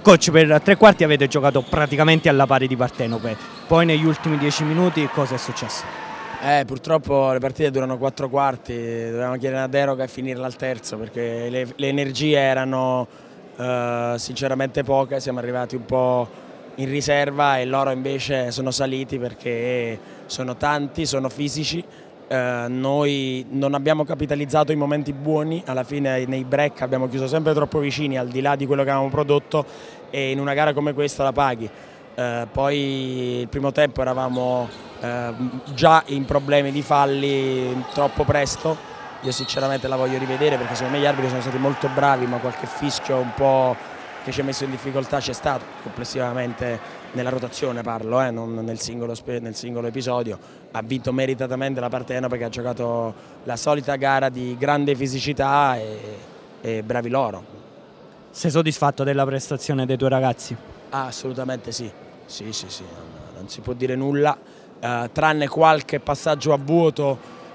Coach, per tre quarti avete giocato praticamente alla pari di Partenope, poi negli ultimi 10 minuti cosa è successo? Purtroppo le partite durano 4 quarti, dovevamo chiedere una deroga e finirla al terzo perché le energie erano sinceramente poche, siamo arrivati un po' in riserva e loro invece sono saliti perché sono tanti, sono fisici. Noi non abbiamo capitalizzato i momenti buoni, alla fine nei break abbiamo chiuso sempre troppo vicini al di là di quello che avevamo prodotto e in una gara come questa la paghi. Poi il primo tempo eravamo già in problemi di falli troppo presto, io sinceramente la voglio rivedere perché secondo me gli arbitri sono stati molto bravi, ma qualche fischio un po' che ci ha messo in difficoltà c'è stato complessivamente nella rotazione, parlo, non nel singolo episodio. Ha vinto meritatamente la Partenope che ha giocato la solita gara di grande fisicità e bravi loro. Sei soddisfatto della prestazione dei tuoi ragazzi? Assolutamente sì, non si può dire nulla, tranne qualche passaggio a vuoto,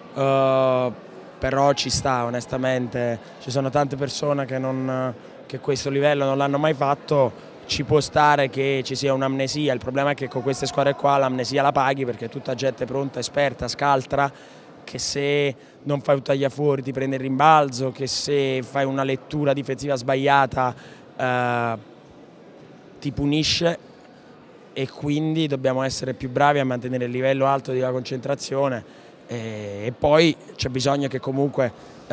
però ci sta onestamente, ci sono tante persone che questo livello non l'hanno mai fatto, ci può stare che ci sia un'amnesia, il problema è che con queste squadre qua l'amnesia la paghi perché è tutta gente pronta, esperta, scaltra, che se non fai un tagliafuori ti prende il rimbalzo, che se fai una lettura difensiva sbagliata ti punisce e quindi dobbiamo essere più bravi a mantenere il livello alto della concentrazione e poi c'è bisogno che comunque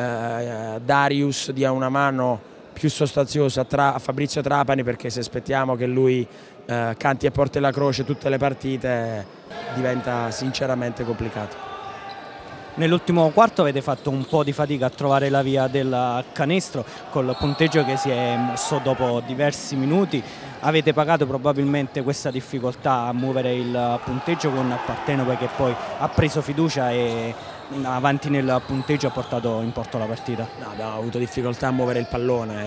Darius dia una mano più sostanziosa a Fabrizio Trapani perché se aspettiamo che lui canti e porti la croce tutte le partite diventa sinceramente complicato. Nell'ultimo quarto avete fatto un po' di fatica a trovare la via del canestro col punteggio che si è mosso dopo diversi minuti. Avete pagato probabilmente questa difficoltà a muovere il punteggio con Partenope che poi ha preso fiducia e avanti nel punteggio ha portato in porto la partita. No, abbiamo avuto difficoltà a muovere il pallone,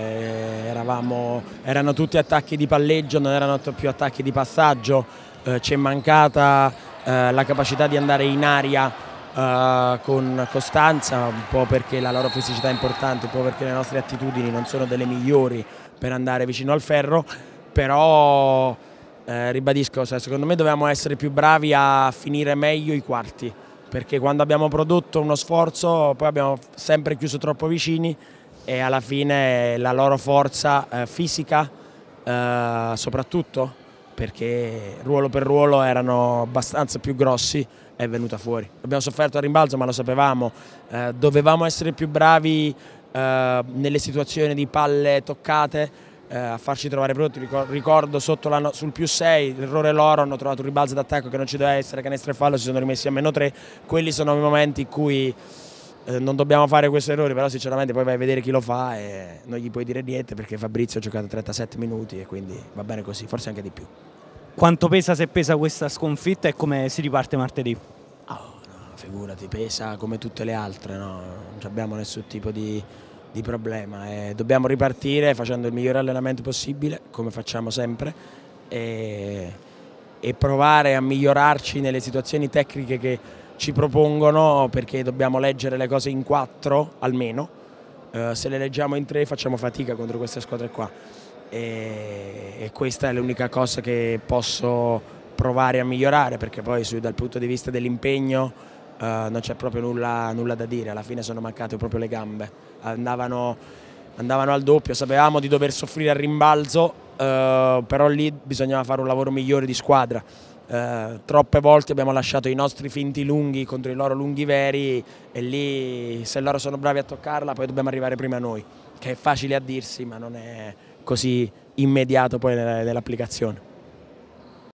erano tutti attacchi di palleggio, non erano più attacchi di passaggio, ci è mancata la capacità di andare in aria con costanza, un po' perché la loro fisicità è importante, un po' perché le nostre attitudini non sono delle migliori per andare vicino al ferro, però ribadisco, secondo me dovevamo essere più bravi a finire meglio i quarti, perché quando abbiamo prodotto uno sforzo poi abbiamo sempre chiuso troppo vicini e alla fine la loro forza fisica soprattutto, perché ruolo per ruolo erano abbastanza più grossi, è venuta fuori. Abbiamo sofferto a rimbalzo ma lo sapevamo, dovevamo essere più bravi nelle situazioni di palle toccate, a farci trovare pronti. Ricordo sul +6 l'errore loro, hanno trovato un rimbalzo d'attacco che non ci doveva essere, canestro e fallo, si sono rimessi a -3, quelli sono i momenti in cui non dobbiamo fare questi errori, però sinceramente poi vai a vedere chi lo fa e non gli puoi dire niente perché Fabrizio ha giocato 37 minuti e quindi va bene così, forse anche di più. Quanto pesa, se pesa, questa sconfitta e come si riparte martedì? Oh, no, figurati, pesa come tutte le altre, no? Non abbiamo nessun tipo di problema. Dobbiamo ripartire facendo il migliore allenamento possibile, come facciamo sempre, e provare a migliorarci nelle situazioni tecniche che ci propongono, perché dobbiamo leggere le cose in 4 almeno, se le leggiamo in 3 facciamo fatica contro queste squadre qua. E questa è l'unica cosa che posso provare a migliorare, perché poi dal punto di vista dell'impegno non c'è proprio nulla da dire, alla fine sono mancate proprio le gambe, andavano al doppio, sapevamo di dover soffrire al rimbalzo, però lì bisognava fare un lavoro migliore di squadra. Troppe volte abbiamo lasciato i nostri finti lunghi contro i loro lunghi veri e lì se loro sono bravi a toccarla poi dobbiamo arrivare prima noi, che è facile a dirsi ma non è così immediato poi nell'applicazione.